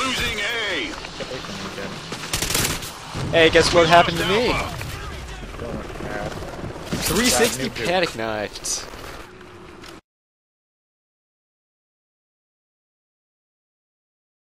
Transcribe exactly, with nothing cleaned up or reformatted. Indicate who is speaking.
Speaker 1: losing A.
Speaker 2: Hey, guess what happened to me?
Speaker 3: Don't look bad.
Speaker 2: three sixty panic knifed.